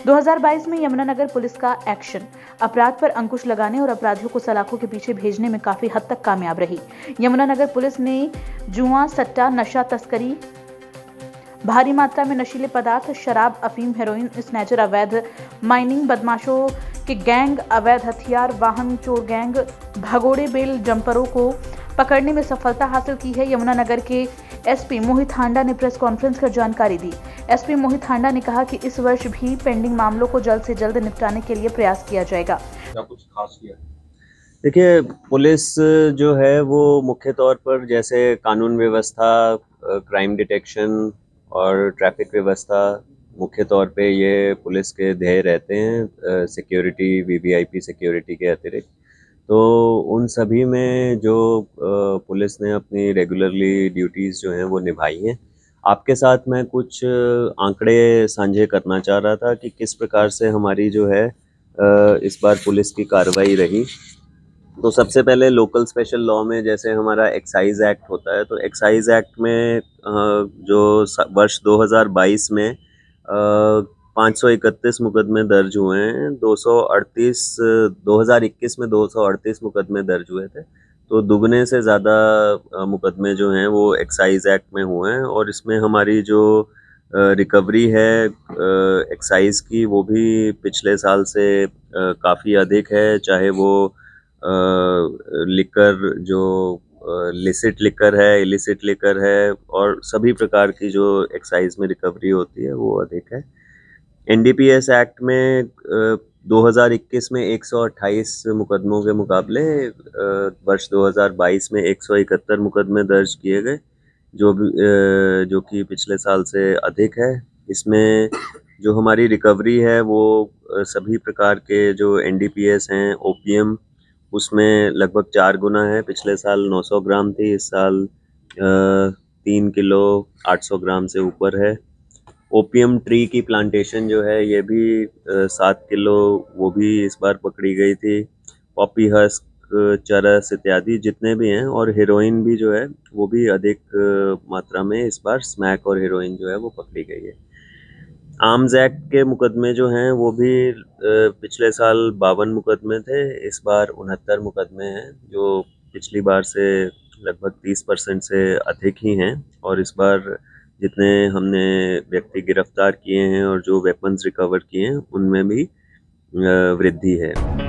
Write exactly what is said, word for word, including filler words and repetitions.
दो हज़ार बाईस में यमुनानगर पुलिस का एक्शन अपराध पर अंकुश लगाने और अपराधियों को सलाखों के पीछे भेजने में काफी हद तक कामयाब रही। यमुनानगर पुलिस ने जुआ, सट्टा, नशा तस्करी, भारी मात्रा में नशीले पदार्थ, शराब, अफीम, हेरोइन, स्नैचर, अवैध माइनिंग, बदमाशों के गैंग, अवैध हथियार, वाहन चोर गैंग, भगोड़े बेल जंपरों को पकड़ने में सफलता हासिल की है। यमुनानगर के एसपी मोहित हांडा ने प्रेस कॉन्फ्रेंस कर जानकारी दी। एसपी मोहित हांडा ने कहा कि इस वर्ष भी पेंडिंग मामलों को जल्द से जल्द निपटाने के लिए प्रयास किया जाएगा। क्या कुछ खास किया? देखिए, पुलिस जो है वो मुख्य तौर पर जैसे कानून व्यवस्था, क्राइम डिटेक्शन और ट्रैफिक व्यवस्था, मुख्य तौर पे ये पुलिस के ध्येय रहते हैं सिक्योरिटी, वीवीआईपी सिक्योरिटी के अतिरिक्त। तो उन सभी में जो पुलिस ने अपनी रेगुलरली ड्यूटीज़ जो हैं वो निभाई हैं। आपके साथ मैं कुछ आंकड़े साझे करना चाह रहा था कि किस प्रकार से हमारी जो है इस बार पुलिस की कार्रवाई रही। तो सबसे पहले लोकल स्पेशल लॉ में जैसे हमारा एक्साइज एक्ट होता है, तो एक्साइज एक्ट में जो वर्ष दो हज़ार बाईस में पाँच सौ इकतीस मुकदमे दर्ज हुए हैं। दो सौ अड़तीस दो हज़ार इक्कीस में दो सौ अड़तीस मुकदमे दर्ज हुए थे, तो दुगने से ज़्यादा मुकदमे जो हैं वो एक्साइज एक्ट में हुए हैं। और इसमें हमारी जो रिकवरी है एक्साइज की, वो भी पिछले साल से काफ़ी अधिक है, चाहे वो लिकर जो लिसिट लिकर है, इलिसिट लिकर है, और सभी प्रकार की जो एक्साइज में रिकवरी होती है वो अधिक है। एनडीपीएस एक्ट में दो हज़ार इक्कीस में एक सौ अट्ठाईस मुकदमों के मुकाबले वर्ष दो हज़ार बाईस में एक सौ इकहत्तर मुकदमे दर्ज किए गए, जो भी जो कि पिछले साल से अधिक है। इसमें जो हमारी रिकवरी है वो सभी प्रकार के जो एनडीपीएस हैं, ओपीएम, उसमें लगभग चार गुना है। पिछले साल नौ सौ ग्राम थी, इस साल तीन किलो आठ सौ ग्राम से ऊपर है। ओपीएम ट्री की प्लांटेशन जो है ये भी सात किलो वो भी इस बार पकड़ी गई थी। पॉपी हस्क, चरस इत्यादि जितने भी हैं, और हेरोइन भी जो है वो भी अधिक मात्रा में इस बार स्मैक और हेरोइन जो है वो पकड़ी गई है। आर्म्स एक्ट के मुकदमे जो हैं वो भी पिछले साल बावन मुकदमे थे, इस बार उनहत्तर मुकदमे हैं, जो पिछली बार से लगभग तीस परसेंट से अधिक ही हैं। और इस बार जितने हमने व्यक्ति गिरफ्तार किए हैं और जो वेपन्स रिकवर किए हैं उनमें भी वृद्धि है।